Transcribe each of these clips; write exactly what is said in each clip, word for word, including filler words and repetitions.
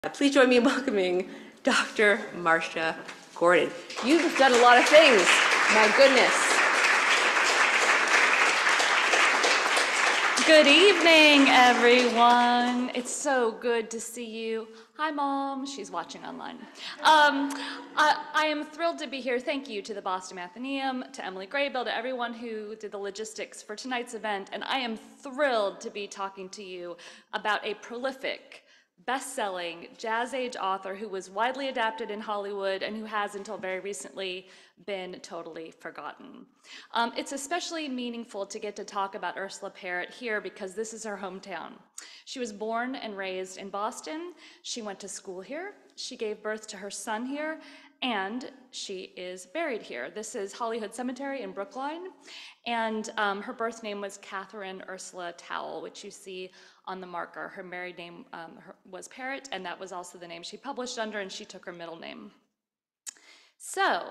Please join me in welcoming Doctor Marsha Gordon. You've done a lot of things, my goodness. Good evening, everyone. It's so good to see you. Hi, Mom. She's watching online. Um, I, I am thrilled to be here. Thank you to the Boston Athenaeum, to Emily Graybill, to everyone who did the logistics for tonight's event. And I am thrilled to be talking to you about a prolific, best-selling jazz age author who was widely adapted in Hollywood and who has until very recently been totally forgotten. Um, it's especially meaningful to get to talk about Ursula Parrott here because this is her hometown. She was born and raised in Boston. She went to school here. She gave birth to her son here, and she is buried here. This is Hollywood Cemetery in Brookline, and um, her birth name was Catherine Ursula Towle, which you see on the marker. Her married name um, her, was Parrott, and that was also the name she published under, and she took her middle name. So,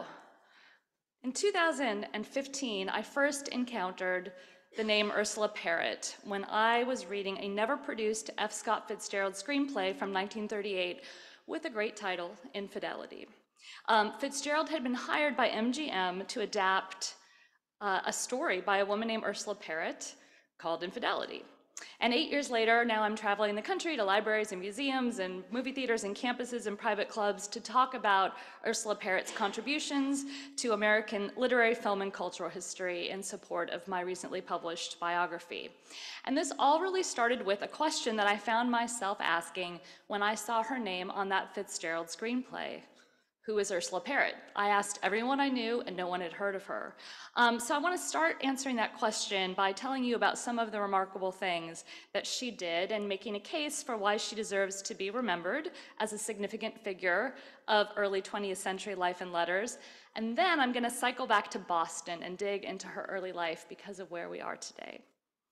in two thousand fifteen, I first encountered the name Ursula Parrott when I was reading a never-produced F. Scott Fitzgerald screenplay from nineteen thirty-eight with a great title, Infidelity. Um, Fitzgerald had been hired by M G M to adapt uh, a story by a woman named Ursula Parrott called Infidelity. And eight years later, now I'm traveling the country to libraries and museums and movie theaters and campuses and private clubs to talk about Ursula Parrott's contributions to American literary, film, and cultural history in support of my recently published biography. And this all really started with a question that I found myself asking when I saw her name on that Fitzgerald screenplay. Who is Ursula Parrott? I asked everyone I knew and no one had heard of her. Um, so I want to start answering that question by telling you about some of the remarkable things that she did and making a case for why she deserves to be remembered as a significant figure of early twentieth century life and letters. And then I'm going to cycle back to Boston and dig into her early life because of where we are today.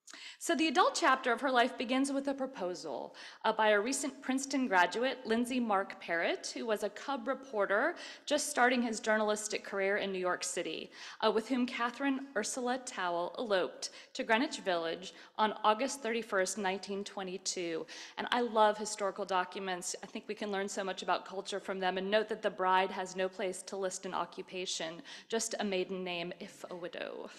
So the adult chapter of her life begins with a proposal uh, by a recent Princeton graduate, Lindsay Mark Parrott, who was a cub reporter just starting his journalistic career in New York City, uh, with whom Catherine Ursula Towle eloped to Greenwich Village on August thirty-first, nineteen twenty-two. And I love historical documents. I think we can learn so much about culture from them. And note that the bride has no place to list an occupation, just a maiden name if a widow.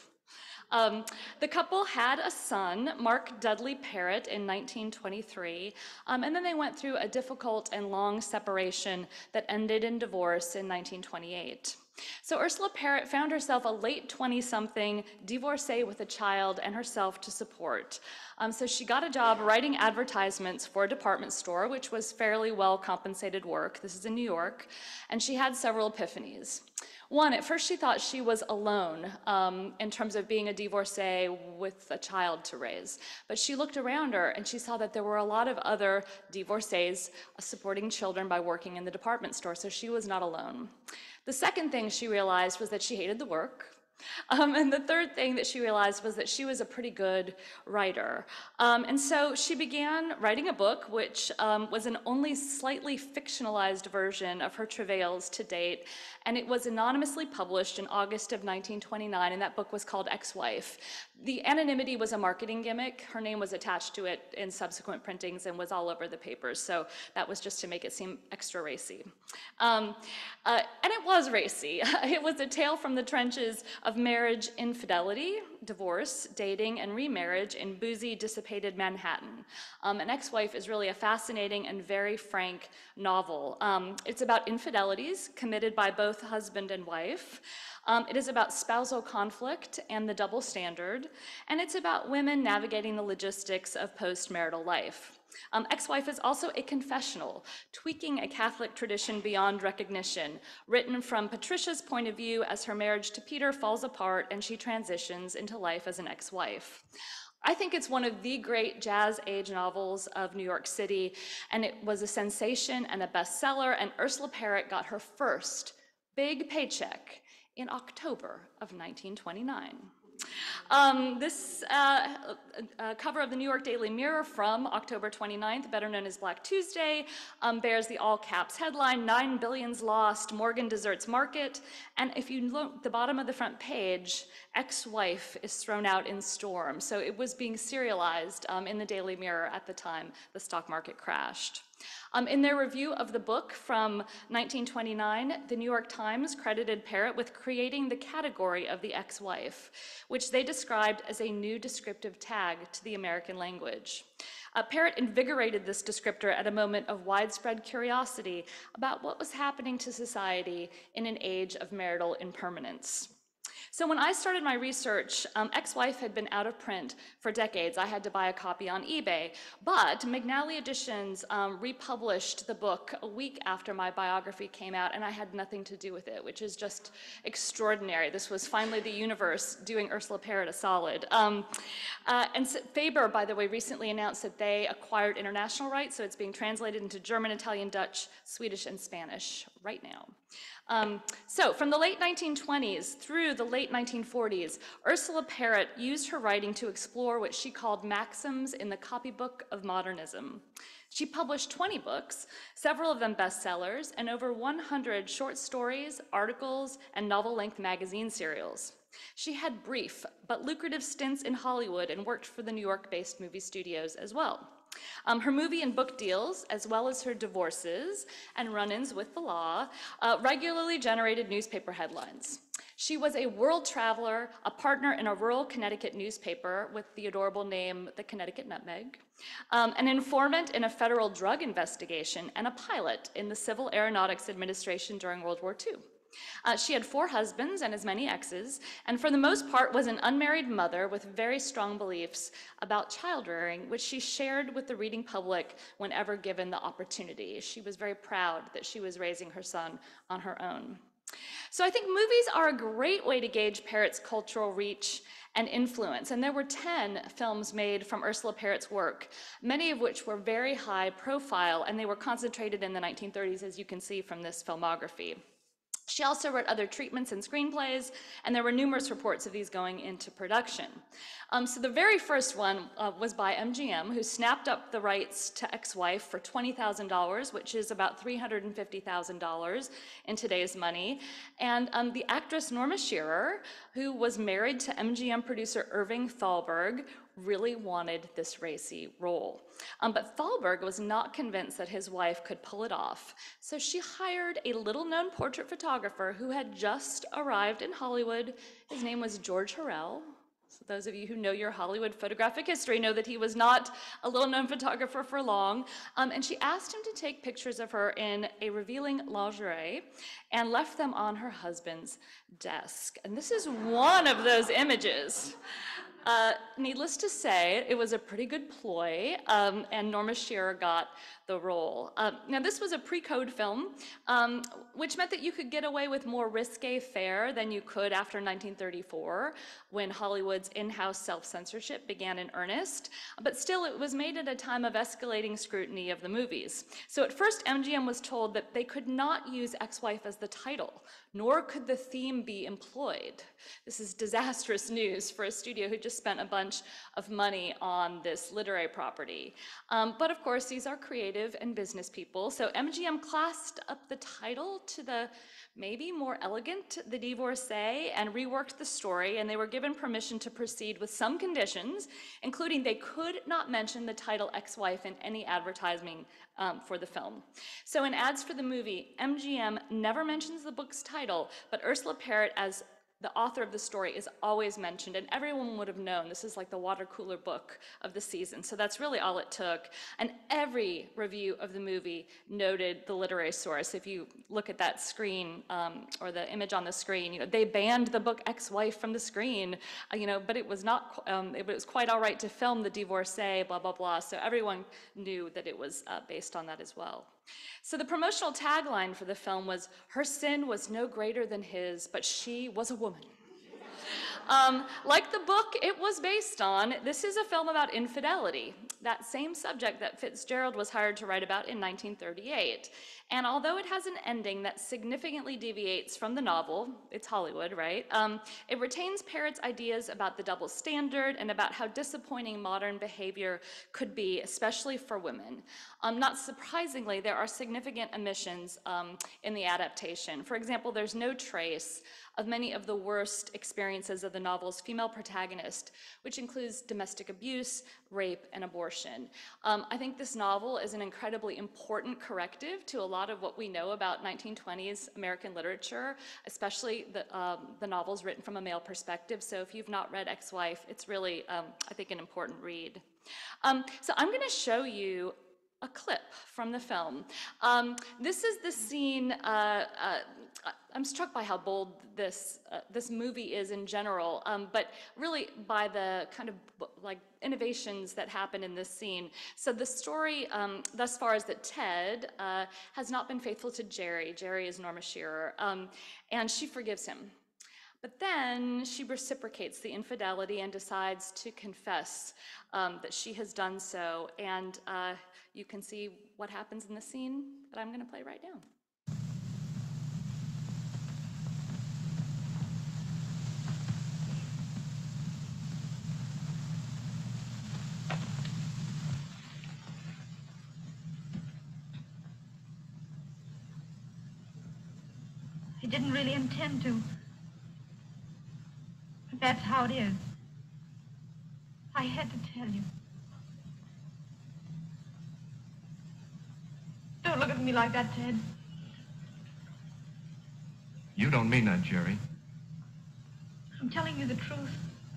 Um, the couple had a son, Mark Dudley Parrott, in nineteen twenty-three, um, and then they went through a difficult and long separation that ended in divorce in nineteen twenty-eight. So Ursula Parrott found herself a late twenty-something divorcee with a child and herself to support. Um, so she got a job writing advertisements for a department store, which was fairly well-compensated work. This is in New York, and she had several epiphanies. One, at first she thought she was alone um, in terms of being a divorcee with a child to raise. But she looked around her and she saw that there were a lot of other divorcees supporting children by working in the department store, so she was not alone. The second thing she realized was that she hated the work. Um, and the third thing that she realized was that she was a pretty good writer. Um, and so she began writing a book, which um, was an only slightly fictionalized version of her travails to date. And it was anonymously published in August of nineteen twenty-nine, and that book was called Ex-Wife. The anonymity was a marketing gimmick. Her name was attached to it in subsequent printings and was all over the papers, so that was just to make it seem extra racy. Um, uh, and it was racy. It was a tale from the trenches of marriage infidelity, divorce, dating, and remarriage in boozy, dissipated Manhattan. Um, An Ex-Wife is really a fascinating and very frank novel. Um, it's about infidelities committed by both husband and wife. Um, it is about spousal conflict and the double standard, and it's about women navigating the logistics of post-marital life. Um, Ex-Wife is also a confessional, tweaking a Catholic tradition beyond recognition, written from Patricia's point of view as her marriage to Peter falls apart and she transitions into life as an ex-wife. I think it's one of the great jazz age novels of New York City, and it was a sensation and a bestseller, and Ursula Parrott got her first big paycheck in October of nineteen twenty-nine. Um, this uh, uh, cover of the New York Daily Mirror from October twenty-ninth, better known as Black Tuesday, um, bears the all-caps headline, Nine Billions Lost, Morgan Deserts Market. And if you look at the bottom of the front page, Ex-Wife is thrown out in storm. So it was being serialized um, in the Daily Mirror at the time the stock market crashed. Um, in their review of the book from nineteen twenty-nine, the New York Times credited Parrott with creating the category of the ex-wife, which they described as a new descriptive tag to the American language. Uh, Parrott invigorated this descriptor at a moment of widespread curiosity about what was happening to society in an age of marital impermanence. So when I started my research, um, Ex-Wife had been out of print for decades. I had to buy a copy on eBay, but McNally Editions um, republished the book a week after my biography came out, and I had nothing to do with it, which is just extraordinary. This was finally the universe doing Ursula Parrott a solid. Um, uh, and so Faber, by the way, recently announced that they acquired international rights, so it's being translated into German, Italian, Dutch, Swedish, and Spanish right now. Um, so from the late nineteen twenties through the late nineteen forties, Ursula Parrott used her writing to explore what she called maxims in the copybook of modernism. She published twenty books, several of them bestsellers, and over one hundred short stories, articles, and novel-length magazine serials. She had brief but lucrative stints in Hollywood and worked for the New York-based movie studios as well. Um, her movie and book deals, as well as her divorces and run-ins with the law, uh, regularly generated newspaper headlines. She was a world traveler, a partner in a rural Connecticut newspaper with the adorable name The Connecticut Nutmeg, um, an informant in a federal drug investigation, and a pilot in the Civil Aeronautics Administration during World War Two. Uh, she had four husbands and as many exes, and for the most part was an unmarried mother with very strong beliefs about child rearing, which she shared with the reading public whenever given the opportunity. She was very proud that she was raising her son on her own. So I think movies are a great way to gauge Parrott's cultural reach and influence, and there were ten films made from Ursula Parrott's work, many of which were very high profile, and they were concentrated in the nineteen thirties, as you can see from this filmography. She also wrote other treatments and screenplays, and there were numerous reports of these going into production. Um, so the very first one uh, was by M G M, who snapped up the rights to Ex-Wife for twenty thousand dollars, which is about three hundred fifty thousand dollars in today's money. And um, the actress Norma Shearer, who was married to M G M producer Irving Thalberg, really wanted this racy role. Um, but Thalberg was not convinced that his wife could pull it off. So she hired a little-known portrait photographer who had just arrived in Hollywood. His name was George Harrell. So those of you who know your Hollywood photographic history know that he was not a little-known photographer for long. Um, and she asked him to take pictures of her in a revealing lingerie and left them on her husband's desk. And this is one of those images. Uh, needless to say, it was a pretty good ploy, um, and Norma Shearer got the role. Uh, now, this was a pre-code film, um, which meant that you could get away with more risque fare than you could after nineteen thirty-four, when Hollywood's in-house self-censorship began in earnest. But still, it was made at a time of escalating scrutiny of the movies. So at first, M G M was told that they could not use Ex-Wife as the title, nor could the theme be employed. This is disastrous news for a studio who just spent a bunch of money on this literary property. Um, but of course, these are creative and business people, so M G M classed up the title to the maybe more elegant The Divorcee and reworked the story, and they were given permission to proceed with some conditions, including they could not mention the title Ex-Wife in any advertising um, for the film. So in ads for the movie, M G M never mentions the book's title, but Ursula Parrott, as the author of the story, is always mentioned, and everyone would have known this is like the water cooler book of the season. So that's really all it took. And every review of the movie noted the literary source. If you look at that screen um, or the image on the screen, you know, they banned the book Ex-Wife from the screen, uh, you know, but it was not. Um, it was quite all right to film The Divorcee, blah blah blah. So everyone knew that it was uh, based on that as well. So the promotional tagline for the film was, "Her sin was no greater than his, but she was a woman." Um, like the book it was based on, this is a film about infidelity, that same subject that Fitzgerald was hired to write about in nineteen thirty-eight. And although it has an ending that significantly deviates from the novel, it's Hollywood, right? Um, it retains Parrott's ideas about the double standard and about how disappointing modern behavior could be, especially for women. Um, not surprisingly, there are significant omissions um, in the adaptation. For example, there's no trace of many of the worst experiences of the novel's female protagonist, which includes domestic abuse, rape, and abortion. Um, I think this novel is an incredibly important corrective to a lot of what we know about nineteen twenties American literature, especially the, um, the novels written from a male perspective. So if you've not read Ex-Wife, it's really, um, I think, an important read. Um, so I'm going to show you a clip from the film. Um, this is the scene, uh, uh, I'm struck by how bold this, uh, this movie is in general, um, but really by the kind of like innovations that happen in this scene. So the story um, thus far is that Ted uh, has not been faithful to Jerry. Jerry is Norma Shearer, um, and she forgives him. But then she reciprocates the infidelity and decides to confess um, that she has done so. And uh, you can see what happens in the scene that I'm going to play right now. I didn't really intend to. But that's how it is. I had to tell you. Don't look at me like that, Ted. You don't mean that, Jerry. I'm telling you the truth.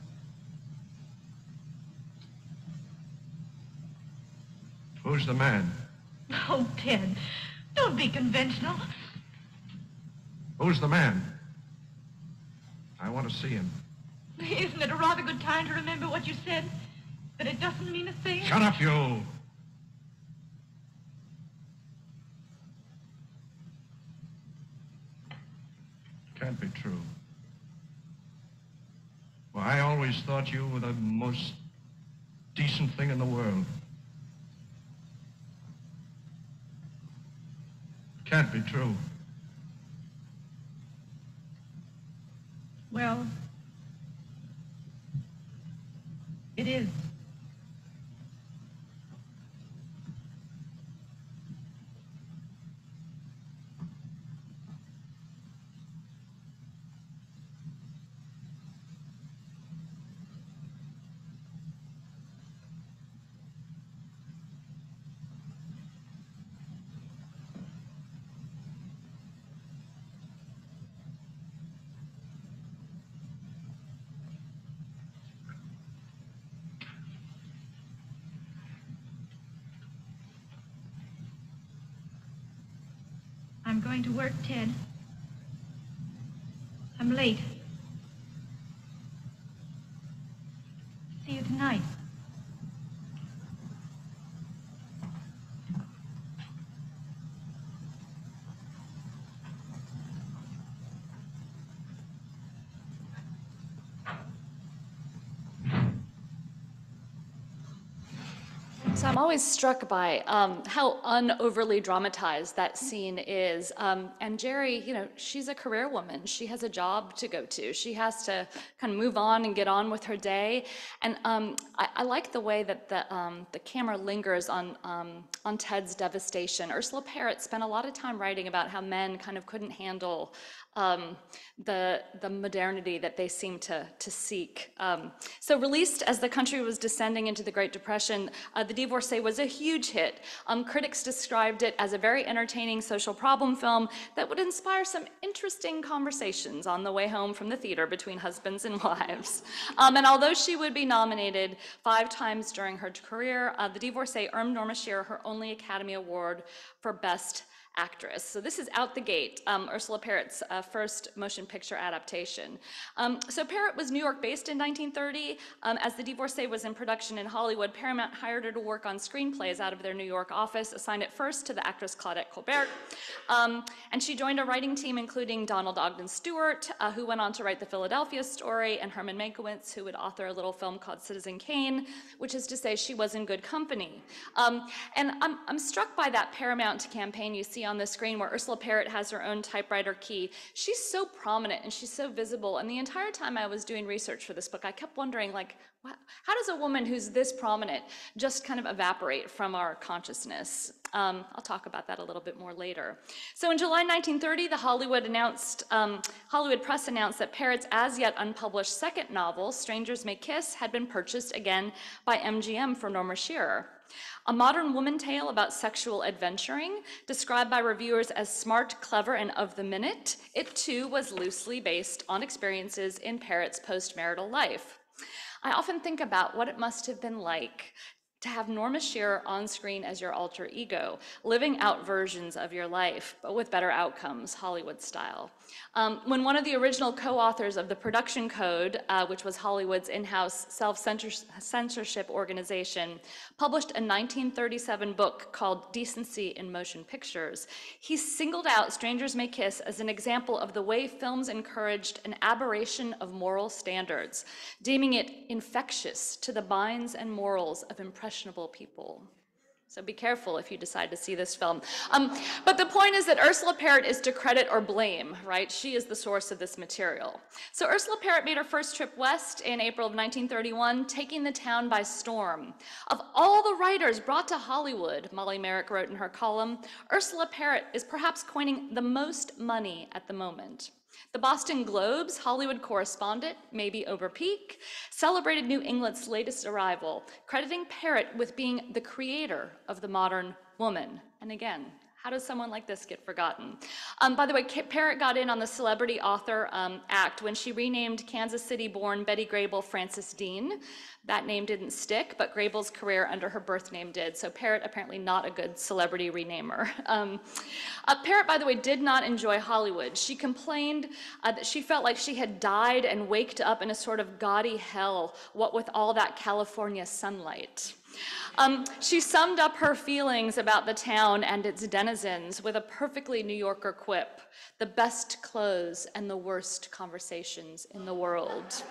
Who's the man? Oh, Ted, don't be conventional. Who's the man? I want to see him. Isn't it a rather good time to remember what you said? That it doesn't mean a thing? Shut up, you! Can't be true. Well, I always thought you were the most decent thing in the world. Can't be true. Well, it is. I'm going to work, Ted. I'm late. See you tonight. So I'm always struck by um, how un-overly dramatized that scene is. Um, and Jerry, you know, she's a career woman. She has a job to go to. She has to kind of move on and get on with her day. And um, I, I like the way that the, um, the camera lingers on, um, on Ted's devastation. Ursula Parrott spent a lot of time writing about how men kind of couldn't handle Um, the, the modernity that they seem to, to seek. Um, so released as the country was descending into the Great Depression, uh, The Divorcee was a huge hit. Um, critics described it as a very entertaining social problem film that would inspire some interesting conversations on the way home from the theater between husbands and wives. Um, and although she would be nominated five times during her career, uh, The Divorcee earned Norma Shearer her only Academy Award for Best Actress. So this is out the gate, um, Ursula Parrott's uh, first motion picture adaptation. Um, so Parrott was New York based in nineteen thirty. Um, as The Divorcee was in production in Hollywood, Paramount hired her to work on screenplays out of their New York office, assigned it first to the actress Claudette Colbert. Um, and she joined a writing team including Donald Ogden Stewart, uh, who went on to write The Philadelphia Story, and Herman Mankiewicz, who would author a little film called Citizen Kane, which is to say she was in good company. Um, and I'm, I'm struck by that Paramount campaign you see see on the screen where Ursula Parrott has her own typewriter key. She's so prominent and she's so visible. And the entire time I was doing research for this book, I kept wondering, like, how does a woman who's this prominent just kind of evaporate from our consciousness? Um, I'll talk about that a little bit more later. So in July nineteen thirty, the Hollywood announced, um, Hollywood Press announced that Parrott's as yet unpublished second novel, Strangers May Kiss, had been purchased again by M G M for Norma Shearer. A modern woman tale about sexual adventuring, described by reviewers as smart, clever, and of the minute, it too was loosely based on experiences in Parrott's postmarital life. I often think about what it must have been like to have Norma Shearer on screen as your alter ego, living out versions of your life, but with better outcomes, Hollywood style. Um, when one of the original co-authors of the Production Code, uh, which was Hollywood's in-house self-censorship organization, published a nineteen thirty-seven book called Decency in Motion Pictures, he singled out Strangers May Kiss as an example of the way films encouraged an aberration of moral standards, deeming it infectious to the minds and morals of impressionable people. So be careful if you decide to see this film. Um, but the point is that Ursula Parrott is to credit or blame, right? She is the source of this material. So Ursula Parrott made her first trip west in April of nineteen thirty-one, taking the town by storm. Of all the writers brought to Hollywood, Molly Merrick wrote in her column, Ursula Parrott is perhaps coining the most money at the moment. The Boston Globe's Hollywood correspondent, maybe over peak, celebrated New England's latest arrival, crediting Parrott with being the creator of the modern woman. And again, how does someone like this get forgotten? Um, by the way, Parrott got in on the celebrity author um, act when she renamed Kansas City-born Betty Grable Frances Dean. That name didn't stick, but Grable's career under her birth name did, so Parrott apparently not a good celebrity renamer. Um, uh, Parrott, by the way, did not enjoy Hollywood. She complained uh, that she felt like she had died and waked up in a sort of gaudy hell, what with all that California sunlight. Um, she summed up her feelings about the town and its denizens with a perfectly New Yorker quip: the best clothes and the worst conversations in the world.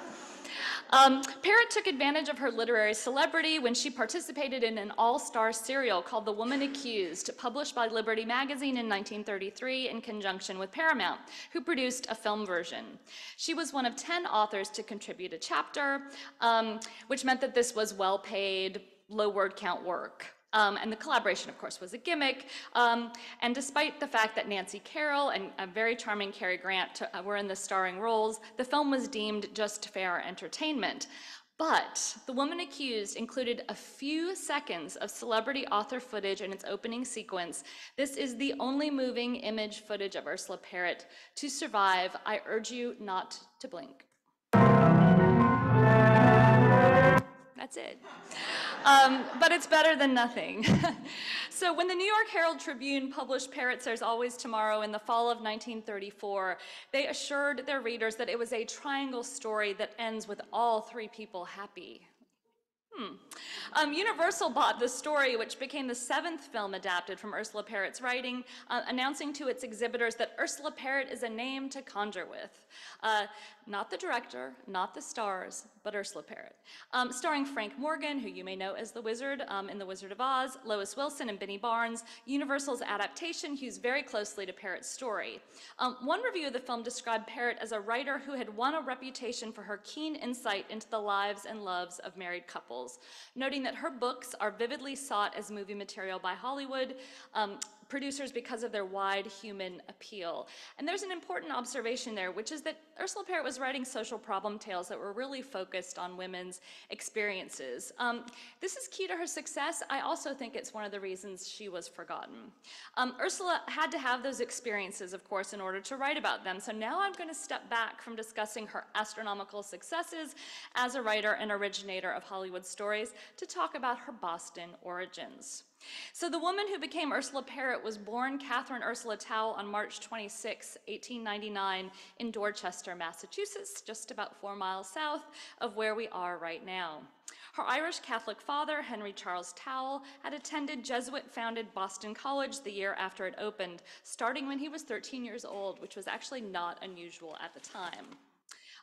Um, Parrott took advantage of her literary celebrity when she participated in an all-star serial called The Woman Accused, published by Liberty Magazine in nineteen thirty-three in conjunction with Paramount, who produced a film version. She was one of ten authors to contribute a chapter, um, which meant that this was well-paid, low word count work. Um, and the collaboration, of course, was a gimmick. Um, and despite the fact that Nancy Carroll and a very charming Cary Grant uh, were in the starring roles, the film was deemed just fair entertainment. But The Woman Accused included a few seconds of celebrity author footage in its opening sequence. This is the only moving image footage of Ursula Parrott to survive. I urge you not to blink. That's it. Um, but it's better than nothing. So when the New York Herald Tribune published Parrott's There's Always Tomorrow in the fall of nineteen thirty-four, they assured their readers that it was a triangle story that ends with all three people happy. Hmm. Um, Universal bought the story, which became the seventh film adapted from Ursula Parrott's writing, uh, announcing to its exhibitors that Ursula Parrott is a name to conjure with. Uh, not the director, not the stars, but Ursula Parrott. Um, starring Frank Morgan, who you may know as the Wizard um, in The Wizard of Oz, Lois Wilson and Benny Barnes, Universal's adaptation hews very closely to Parrott's story. Um, one review of the film described Parrott as a writer who had won a reputation for her keen insight into the lives and loves of married couples, noting that her books are vividly sought as movie material by Hollywood um, producers because of their wide human appeal. And there's an important observation there, which is that Ursula Parrott was writing social problem tales that were really focused on women's experiences. Um, this is key to her success. I also think it's one of the reasons she was forgotten. Um, Ursula had to have those experiences, of course, in order to write about them. So now I'm going to step back from discussing her astronomical successes as a writer and originator of Hollywood stories to talk about her Boston origins. So the woman who became Ursula Parrott was born Catherine Ursula Towle on March twenty-sixth, eighteen ninety-nine in Dorchester, Massachusetts, just about four miles south of where we are right now. Her Irish Catholic father, Henry Charles Towle, had attended Jesuit-founded Boston College the year after it opened, starting when he was thirteen years old, which was actually not unusual at the time.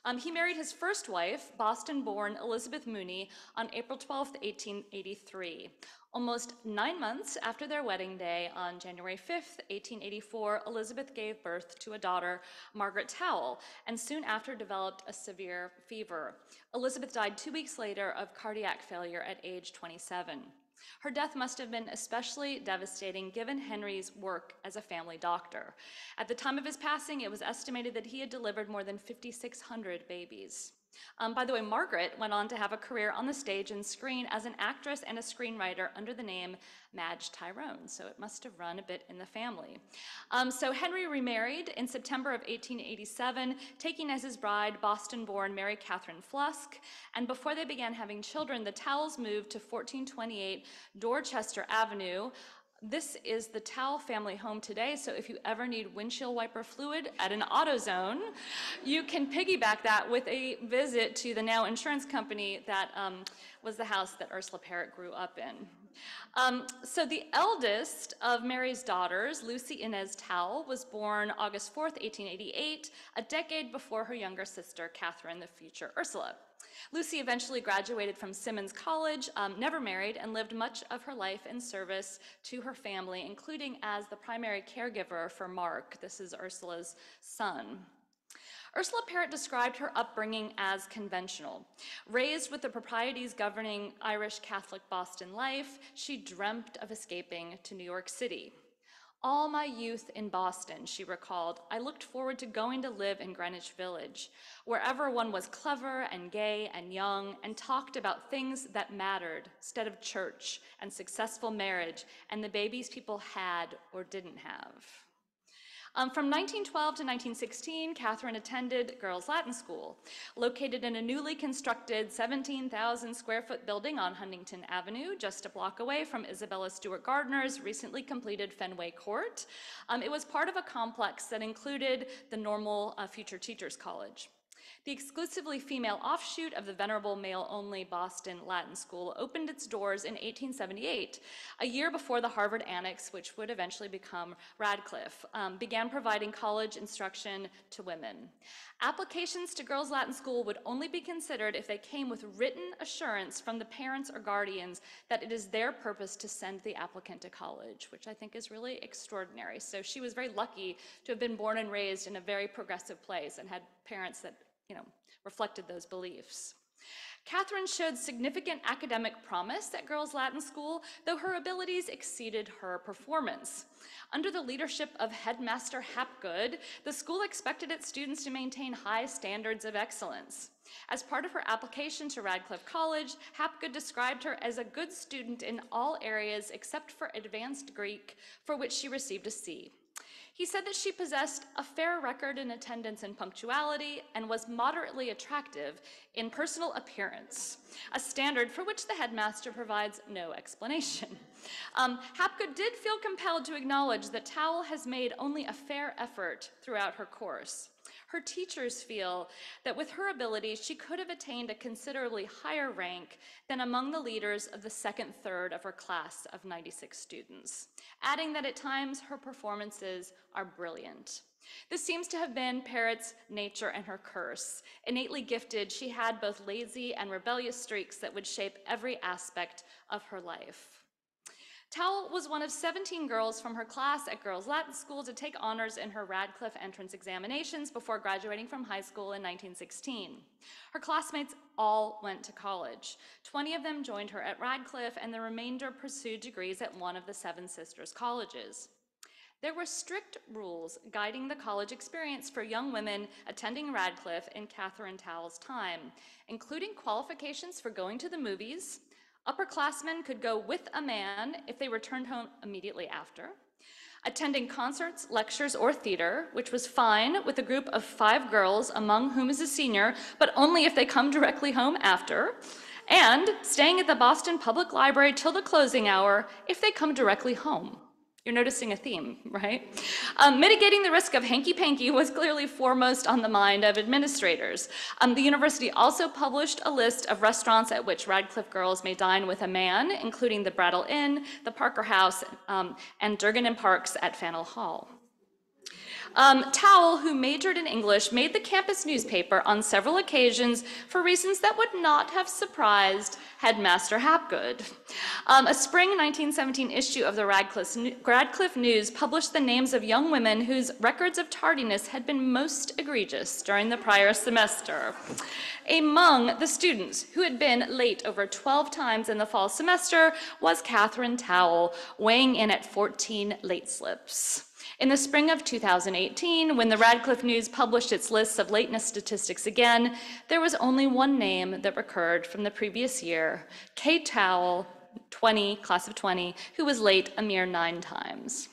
Um, he married his first wife, Boston-born Elizabeth Mooney, on April twelfth, eighteen eighty-three. Almost nine months after their wedding day, on January fifth, eighteen eighty-four, Elizabeth gave birth to a daughter, Margaret Towle, and soon after developed a severe fever. Elizabeth died two weeks later of cardiac failure at age twenty-seven. Her death must have been especially devastating given Henry's work as a family doctor. At the time of his passing, it was estimated that he had delivered more than five thousand six hundred babies. Um, by the way, Margaret went on to have a career on the stage and screen as an actress and a screenwriter under the name Madge Tyrone, so it must have run a bit in the family. Um, so Henry remarried in September of eighteen eighty-seven, taking as his bride Boston-born Mary Catherine Flusk, and before they began having children, the Towles moved to fourteen twenty-eight Dorchester Avenue. This is the Towle family home today, so if you ever need windshield wiper fluid at an AutoZone, you can piggyback that with a visit to the now insurance company that um, was the house that Ursula Parrott grew up in. Um, so the eldest of Mary's daughters, Lucy Inez Towle, was born August fourth, eighteen eighty-eight, a decade before her younger sister, Catherine, the future Ursula. Lucy eventually graduated from Simmons College, um, never married, and lived much of her life in service to her family, including as the primary caregiver for Mark. This is Ursula's son. Ursula Parrott described her upbringing as conventional. Raised with the proprieties governing Irish Catholic Boston life, she dreamt of escaping to New York City. All my youth in Boston, she recalled, I looked forward to going to live in Greenwich Village, wherever one was clever and gay and young and talked about things that mattered instead of church and successful marriage and the babies people had or didn't have. Um, from nineteen twelve to nineteen sixteen, Catherine attended Girls Latin School, located in a newly constructed seventeen thousand square foot building on Huntington Avenue, just a block away from Isabella Stewart Gardner's recently completed Fenway Court. Um, it was part of a complex that included the normal uh, Future Teachers College. The exclusively female offshoot of the venerable male-only Boston Latin School opened its doors in eighteen seventy-eight, a year before the Harvard Annex, which would eventually become Radcliffe, um, began providing college instruction to women. Applications to Girls Latin School would only be considered if they came with written assurance from the parents or guardians that it is their purpose to send the applicant to college, which I think is really extraordinary. So she was very lucky to have been born and raised in a very progressive place and had parents that you know, reflected those beliefs. Catherine showed significant academic promise at Girls Latin School, though her abilities exceeded her performance. Under the leadership of Headmaster Hapgood, the school expected its students to maintain high standards of excellence. As part of her application to Radcliffe College, Hapgood described her as a good student in all areas except for advanced Greek, for which she received a C. He said that she possessed a fair record in attendance and punctuality and was moderately attractive in personal appearance, a standard for which the headmaster provides no explanation. Um, Hapgood did feel compelled to acknowledge that Towle has made only a fair effort throughout her course. Her teachers feel that with her abilities, she could have attained a considerably higher rank than among the leaders of the second third of her class of ninety-six students, adding that at times her performances are brilliant. This seems to have been Parrott's nature and her curse. Innately gifted, she had both lazy and rebellious streaks that would shape every aspect of her life. Towle was one of seventeen girls from her class at Girls Latin School to take honors in her Radcliffe entrance examinations before graduating from high school in nineteen sixteen. Her classmates all went to college. twenty of them joined her at Radcliffe, and the remainder pursued degrees at one of the Seven Sisters colleges. There were strict rules guiding the college experience for young women attending Radcliffe in Catherine Towle's time, including qualifications for going to the movies. Upperclassmen could go with a man if they returned home immediately after. Attending concerts, lectures, or theater, which was fine with a group of five girls, among whom is a senior, but only if they come directly home after. And staying at the Boston Public Library till the closing hour if they come directly home. You're noticing a theme, right? Um, mitigating the risk of hanky-panky was clearly foremost on the mind of administrators. Um, the university also published a list of restaurants at which Radcliffe girls may dine with a man, including the Brattle Inn, the Parker House, um, and Durgan and Parks at Faneuil Hall. Um, Towle, who majored in English, made the campus newspaper on several occasions for reasons that would not have surprised Headmaster Hapgood. Um, a spring nineteen seventeen issue of the Radcliffe, Radcliffe News published the names of young women whose records of tardiness had been most egregious during the prior semester. Among the students who had been late over twelve times in the fall semester was Catherine Towle, weighing in at fourteen late slips. In the spring of two thousand eighteen, when the Radcliffe News published its lists of lateness statistics again, there was only one name that recurred from the previous year, Kate Towle, twenty, class of twenty, who was late a mere nine times.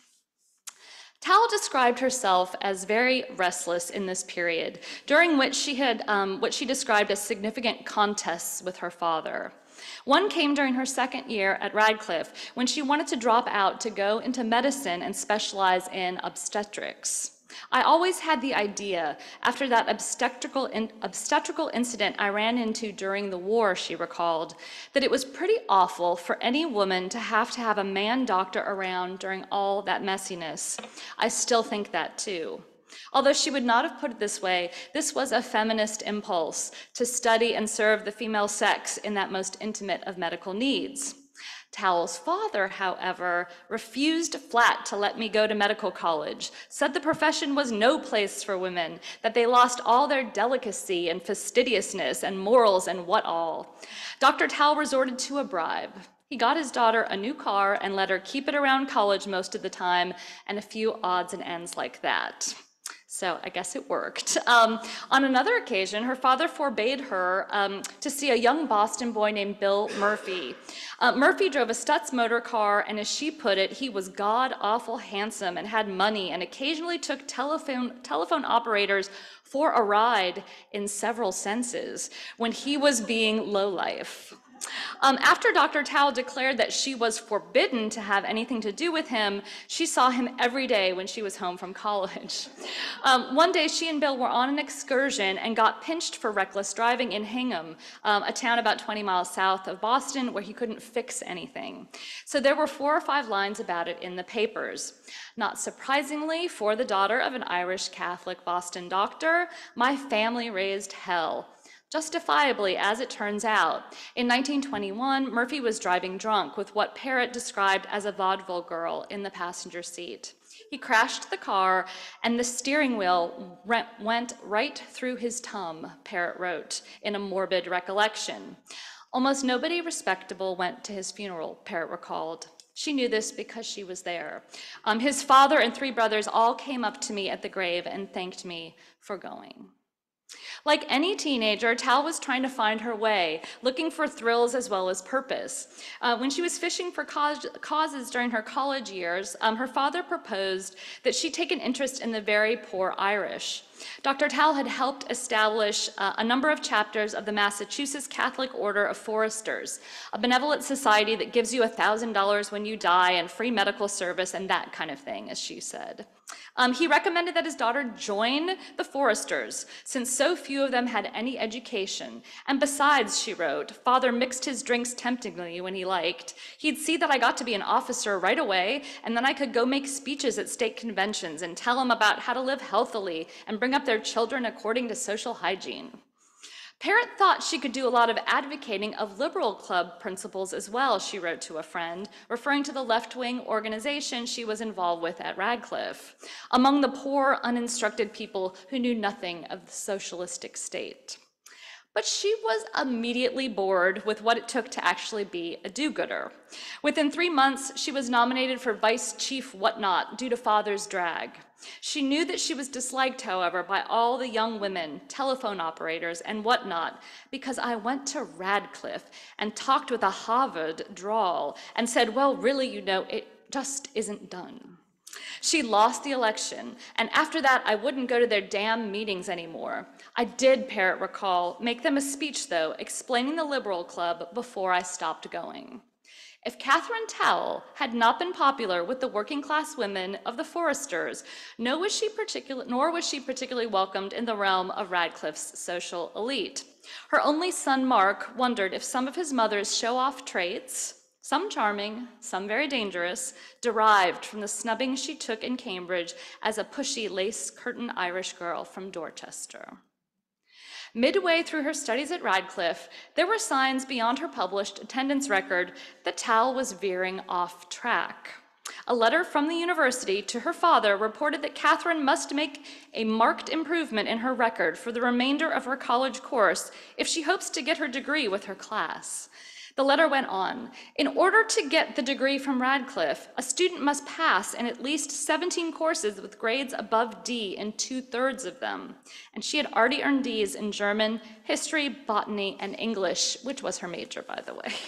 Towle described herself as very restless in this period, during which she had um, what she described as significant contests with her father. One came during her second year at Radcliffe, when she wanted to drop out to go into medicine and specialize in obstetrics. I always had the idea, after that obstetrical, in, obstetrical incident I ran into during the war, she recalled, that it was pretty awful for any woman to have to have a man doctor around during all that messiness. I still think that too. Although she would not have put it this way, this was a feminist impulse to study and serve the female sex in that most intimate of medical needs. Towle's father, however, refused flat to let me go to medical college, said the profession was no place for women, that they lost all their delicacy and fastidiousness and morals and what all. Doctor Towle resorted to a bribe. He got his daughter a new car and let her keep it around college most of the time, and a few odds and ends like that. So I guess it worked. Um, on another occasion, her father forbade her um, to see a young Boston boy named Bill Murphy. Uh, Murphy drove a Stutz motor car, and as she put it, he was god-awful handsome and had money and occasionally took telephone, telephone operators for a ride in several senses when he was being lowlife. Um, after Doctor Towle declared that she was forbidden to have anything to do with him, she saw him every day when she was home from college. Um, one day, she and Bill were on an excursion and got pinched for reckless driving in Hingham, um, a town about twenty miles south of Boston where he couldn't fix anything. So there were four or five lines about it in the papers. Not surprisingly, for the daughter of an Irish Catholic Boston doctor, my family raised hell. Justifiably, as it turns out. In nineteen twenty-one, Murphy was driving drunk with what Parrott described as a vaudeville girl in the passenger seat. He crashed the car, and the steering wheel went right through his tum, Parrott wrote, in a morbid recollection. Almost nobody respectable went to his funeral, Parrott recalled. She knew this because she was there. Um, his father and three brothers all came up to me at the grave and thanked me for going. Like any teenager, Towle was trying to find her way, looking for thrills as well as purpose. Uh, when she was fishing for cause, causes during her college years, um, her father proposed that she take an interest in the very poor Irish. Doctor Towle had helped establish uh, a number of chapters of the Massachusetts Catholic Order of Foresters, a benevolent society that gives you one thousand dollars when you die and free medical service and that kind of thing, as she said. Um, he recommended that his daughter join the Foresters, since so few of them had any education. And besides, she wrote, father mixed his drinks temptingly when he liked. He'd see that I got to be an officer right away, and then I could go make speeches at state conventions and tell them about how to live healthily and bring up their children according to social hygiene. Parrott thought she could do a lot of advocating of liberal club principles as well, she wrote to a friend, referring to the left-wing organization she was involved with at Radcliffe, among the poor, uninstructed people who knew nothing of the socialistic state. But she was immediately bored with what it took to actually be a do-gooder. Within three months, she was nominated for vice chief whatnot due to father's drag. She knew that she was disliked, however, by all the young women, telephone operators, and whatnot, because I went to Radcliffe and talked with a Harvard drawl and said, well, really, you know, it just isn't done. She lost the election, and after that, I wouldn't go to their damn meetings anymore. I did, Parrott recall, make them a speech, though, explaining the Liberal Club before I stopped going. If Catherine Towle had not been popular with the working-class women of the Foresters, nor was she particular, nor was she particularly welcomed in the realm of Radcliffe's social elite. Her only son, Mark, wondered if some of his mother's show-off traits, some charming, some very dangerous, derived from the snubbing she took in Cambridge as a pushy lace-curtain Irish girl from Dorchester. Midway through her studies at Radcliffe, there were signs beyond her published attendance record that Tal was veering off track. A letter from the university to her father reported that Catherine must make a marked improvement in her record for the remainder of her college course if she hopes to get her degree with her class. The letter went on. In order to get the degree from Radcliffe, a student must pass in at least seventeen courses with grades above D in two-thirds of them. And she had already earned Ds in German, history, botany, and English, which was her major, by the way.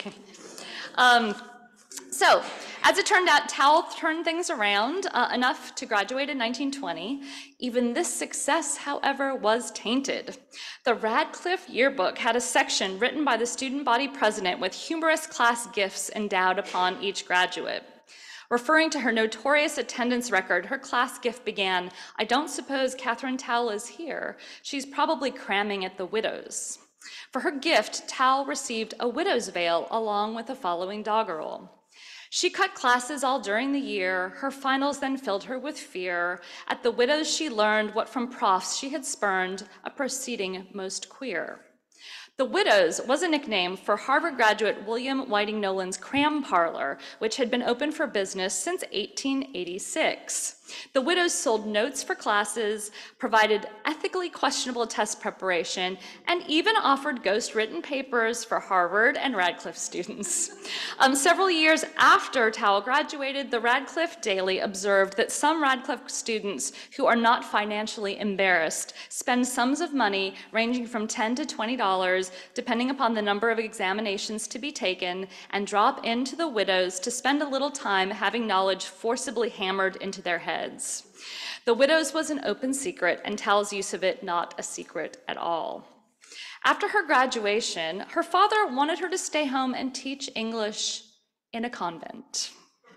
um, So, as it turned out, Tal turned things around uh, enough to graduate in nineteen twenty. Even this success, however, was tainted. The Radcliffe yearbook had a section written by the student body president with humorous class gifts endowed upon each graduate. Referring to her notorious attendance record, her class gift began, "I don't suppose Catherine Tal is here. She's probably cramming at the Widow's." For her gift, Tal received a widow's veil along with the following doggerel. She cut classes all during the year. Her finals then filled her with fear. At the Widow's she learned what from profs she had spurned, a proceeding most queer. The Widow's was a nickname for Harvard graduate William Whiting Nolan's cram parlor, which had been open for business since eighteen eighty-six. The Widow's sold notes for classes, provided ethically questionable test preparation, and even offered ghost-written papers for Harvard and Radcliffe students. Um, several years after Tal graduated, the Radcliffe Daily observed that some Radcliffe students who are not financially embarrassed spend sums of money ranging from ten to twenty dollars, depending upon the number of examinations to be taken, and drop into the Widow's to spend a little time having knowledge forcibly hammered into their heads. The Widow's was an open secret, and Tal's use of it not a secret at all. After her graduation, her father wanted her to stay home and teach English in a convent.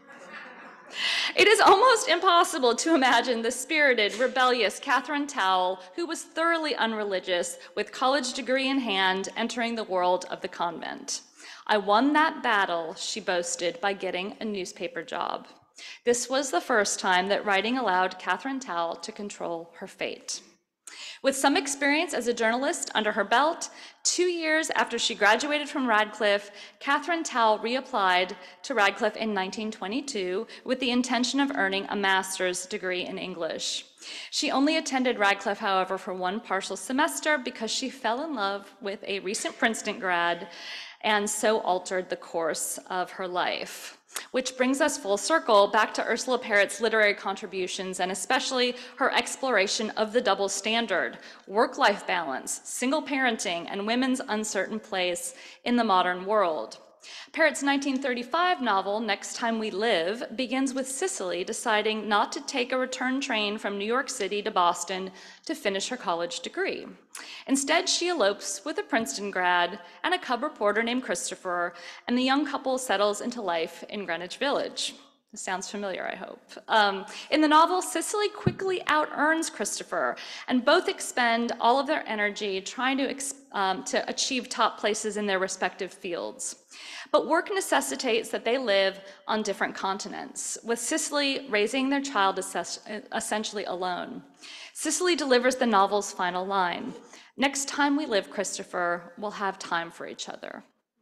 It is almost impossible to imagine the spirited, rebellious Catherine Tal, who was thoroughly unreligious, with college degree in hand, entering the world of the convent. "I won that battle," she boasted, "by getting a newspaper job." This was the first time that writing allowed Catherine Tal to control her fate. With some experience as a journalist under her belt, two years after she graduated from Radcliffe, Catherine Tal reapplied to Radcliffe in nineteen twenty-two with the intention of earning a master's degree in English. She only attended Radcliffe, however, for one partial semester because she fell in love with a recent Princeton grad and so altered the course of her life. Which brings us full circle back to Ursula Parrott's literary contributions, and especially her exploration of the double standard, work-life balance, single parenting, and women's uncertain place in the modern world. Parrott's nineteen thirty-five novel, Next Time We Live, begins with Cicely deciding not to take a return train from New York City to Boston to finish her college degree. Instead, she elopes with a Princeton grad and a cub reporter named Christopher, and the young couple settles into life in Greenwich Village. This sounds familiar, I hope. Um, in the novel, Cicely quickly out-earns Christopher, and both expend all of their energy trying to, um, to achieve top places in their respective fields. But work necessitates that they live on different continents, with Cicely raising their child essentially alone. Cicely delivers the novel's final line: "Next time we live, Christopher, we'll have time for each other."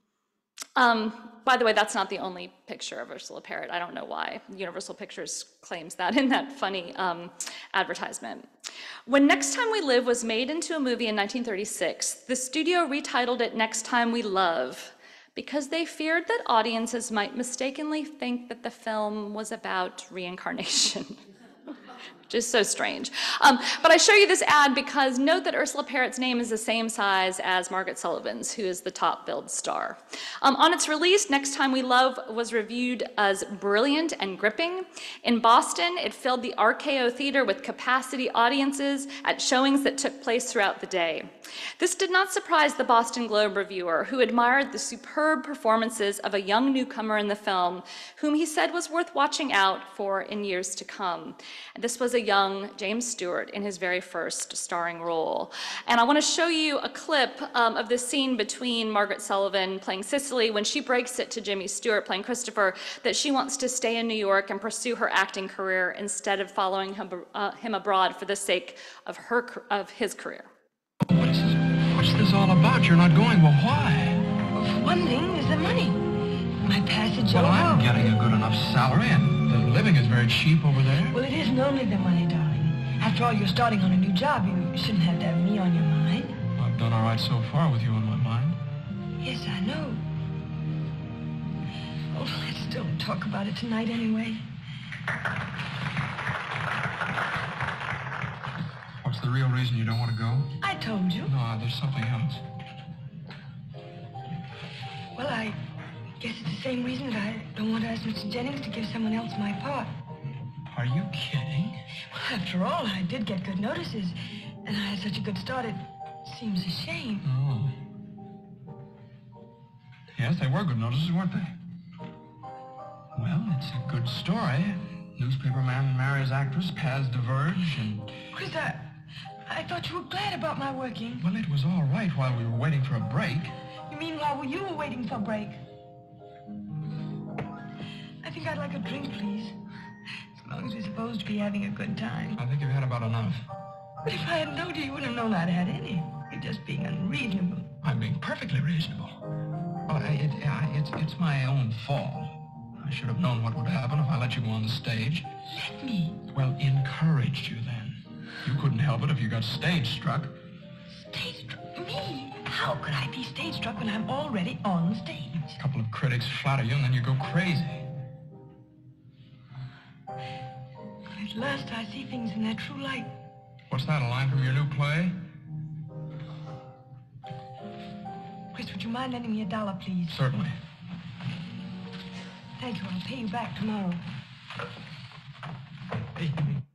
Um, by the way, that's not the only picture of Ursula Parrott. I don't know why Universal Pictures claims that in that funny um, advertisement. When Next Time We Live was made into a movie in nineteen thirty-six, the studio retitled it Next Time We Love, because they feared that audiences might mistakenly think that the film was about reincarnation. Which is so strange. Um, but I show you this ad because note that Ursula Parrott's name is the same size as Margaret Sullivan's, who is the top billed star. Um, on its release, Next Time We Love was reviewed as brilliant and gripping. In Boston, it filled the R K O Theater with capacity audiences at showings that took place throughout the day. This did not surprise the Boston Globe reviewer, who admired the superb performances of a young newcomer in the film, whom he said was worth watching out for in years to come. And this was a young James Stewart in his very first starring role. And I want to show you a clip um, of this scene between Margaret Sullivan playing Cicely when she breaks it to Jimmy Stewart playing Christopher that she wants to stay in New York and pursue her acting career instead of following him, uh, him abroad for the sake of, her, of his career. What's, what's this all about? You're not going. Well, why? Well, for one thing, is the money. My passage Well, over. I'm getting a good enough salary, and the living is very cheap over there. Well, it isn't only the money, darling. After all, you're starting on a new job. You shouldn't have to have me on your mind. I've done all right so far with you on my mind. Yes, I know. Oh, let's don't talk about it tonight anyway. What's the real reason you don't want to go? I told you. No, there's something else. Well, I guess it's the same reason that I don't want to ask Mister Jennings to give someone else my part. Are you kidding? Well, after all, I did get good notices, and I had such a good start, it seems a shame. Oh. Yes, they were good notices, weren't they? Well, it's a good story. Newspaperman marries actress, paths diverge, and... Chris, I, I thought you were glad about my working. Well, it was all right while we were waiting for a break. You mean while you were waiting for a break? I think I'd like a drink, please. As long as we're supposed to be having a good time. I think you've had about enough. But if I had known you, you wouldn't have known I'd had any. You're just being unreasonable. I'm being perfectly reasonable. Well, I, it, I, it's, it's my own fault. I should have known what would happen if I let you go on the stage. Let me. Well, encouraged you then. You couldn't help it if you got stage struck. Stage struck? Me? How could I be stage struck when I'm already on stage? A couple of critics flatter you and then you go crazy. At last I see things in their true light. What's that, a line from your new play? Chris, would you mind lending me a dollar, please? Certainly. Thank you. I'll pay you back tomorrow. Hey,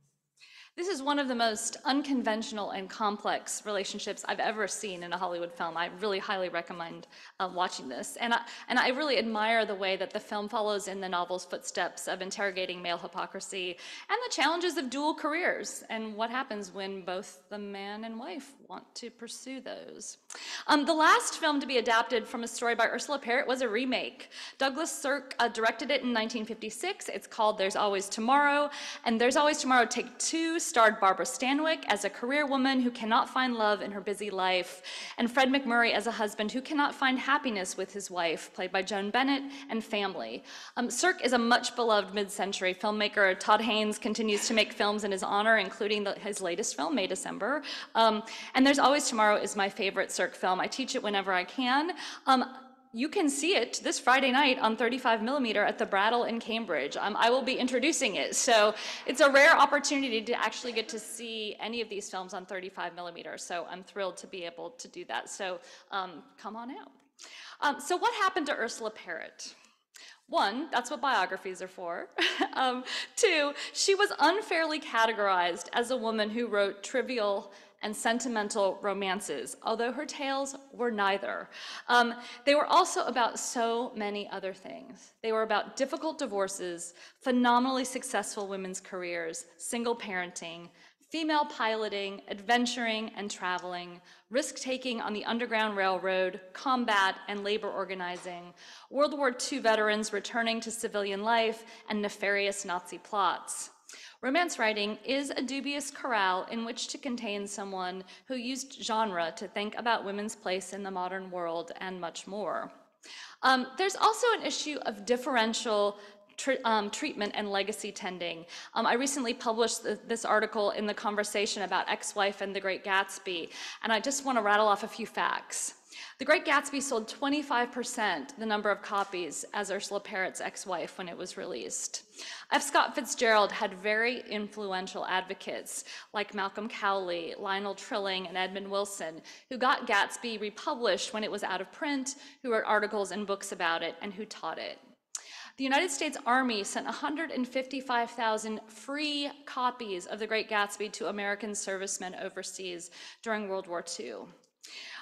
This is one of the most unconventional and complex relationships I've ever seen in a Hollywood film. I really highly recommend uh, watching this. And I, and I really admire the way that the film follows in the novel's footsteps of interrogating male hypocrisy and the challenges of dual careers and what happens when both the man and wife want to pursue those. Um, the last film to be adapted from a story by Ursula Parrott was a remake. Douglas Sirk uh, directed it in nineteen fifty-six. It's called There's Always Tomorrow. And There's Always Tomorrow Take Two starred Barbara Stanwyck as a career woman who cannot find love in her busy life, and Fred MacMurray as a husband who cannot find happiness with his wife, played by Joan Bennett, and family. Um, Sirk is a much beloved mid-century filmmaker. Todd Haynes continues to make films in his honor, including the, his latest film, May December. Um, and There's Always Tomorrow is my favorite Sirk film. I teach it whenever I can. Um, You can see it this Friday night on thirty-five millimeter at the Brattle in Cambridge. Um, I will be introducing it. So it's a rare opportunity to actually get to see any of these films on thirty-five millimeter. So I'm thrilled to be able to do that. So um, come on out. Um, so what happened to Ursula Parrott? One, that's what biographies are for. um, two, she was unfairly categorized as a woman who wrote trivial and sentimental romances, although her tales were neither. Um, they were also about so many other things. They were about difficult divorces, phenomenally successful women's careers, single parenting, female piloting, adventuring and traveling, risk-taking on the Underground Railroad, combat and labor organizing, World War Two veterans returning to civilian life, and nefarious Nazi plots. Romance writing is a dubious corral in which to contain someone who used genre to think about women's place in the modern world and much more. Um, there's also an issue of differential Tr- um, treatment and legacy tending. Um, I recently published th- this article in The Conversation about Ex-Wife and The Great Gatsby, and I just want to rattle off a few facts. The Great Gatsby sold twenty-five percent the number of copies as Ursula Parrott's ex-wife when it was released. F. Scott Fitzgerald had very influential advocates like Malcolm Cowley, Lionel Trilling, and Edmund Wilson, who got Gatsby republished when it was out of print, who wrote articles and books about it, and who taught it. The United States Army sent one hundred fifty-five thousand free copies of The Great Gatsby to American servicemen overseas during World War Two.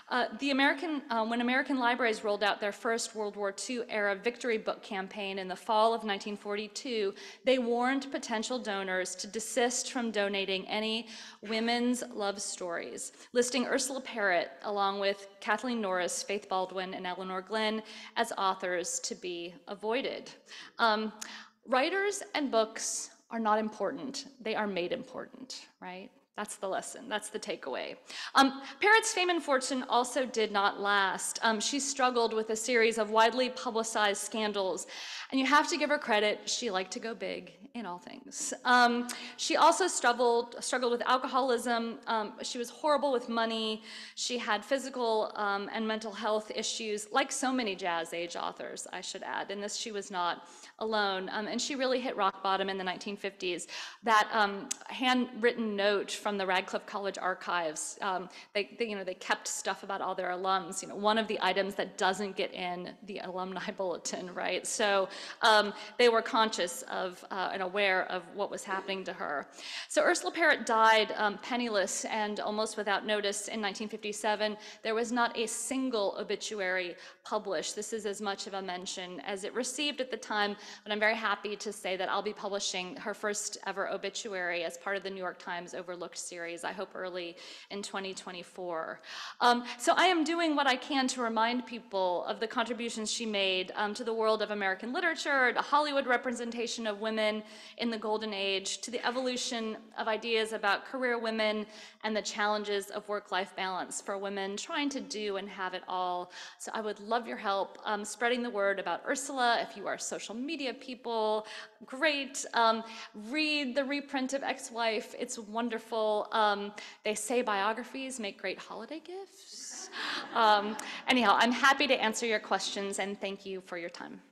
Uh, the American, uh, when American libraries rolled out their first World War Two era victory book campaign in the fall of nineteen forty-two, they warned potential donors to desist from donating any women's love stories, listing Ursula Parrott along with Kathleen Norris, Faith Baldwin, and Eleanor Glenn as authors to be avoided. Um, writers and books are not important, they are made important, right? That's the lesson, that's the takeaway. Um, Parrott's fame and fortune also did not last. Um, she struggled with a series of widely publicized scandals, and you have to give her credit, she liked to go big in all things. Um, she also struggled, struggled with alcoholism, um, she was horrible with money, she had physical um, and mental health issues, like so many jazz age authors, I should add, and this she was not alone, um, and she really hit rock bottom in the nineteen fifties. That um, handwritten note from the Radcliffe College archives, um, they, they, you know, they kept stuff about all their alums. You know, one of the items that doesn't get in the alumni bulletin, right? So um, they were conscious of uh, and aware of what was happening to her. So Ursula Parrott died um, penniless and almost without notice in nineteen fifty-seven. There was not a single obituary published. This is as much of a mention as it received at the time, but I'm very happy to say that I'll be publishing her first ever obituary as part of the New York Times Overlooked series, I hope early in twenty twenty-four. Um, so I am doing what I can to remind people of the contributions she made um, to the world of American literature, to Hollywood representation of women in the Golden Age, to the evolution of ideas about career women and the challenges of work-life balance for women trying to do and have it all. So I would love your help um, spreading the word about Ursula. If you are social media people, great. Um, read the reprint of Ex-Wife, it's wonderful. Um, they say biographies make great holiday gifts. Um, anyhow, I'm happy to answer your questions and thank you for your time.